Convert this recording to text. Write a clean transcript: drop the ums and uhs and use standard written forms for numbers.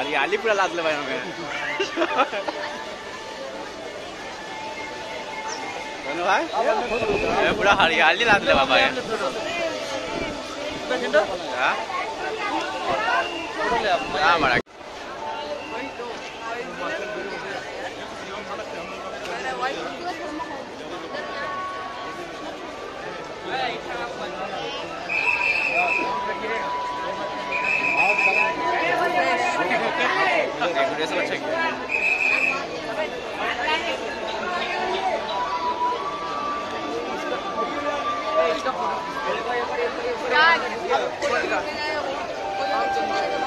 हरियाली पूरा लाद ले भाई हमें भाई पूरा हरियाली लाद ले बाबा हमारा अच्छा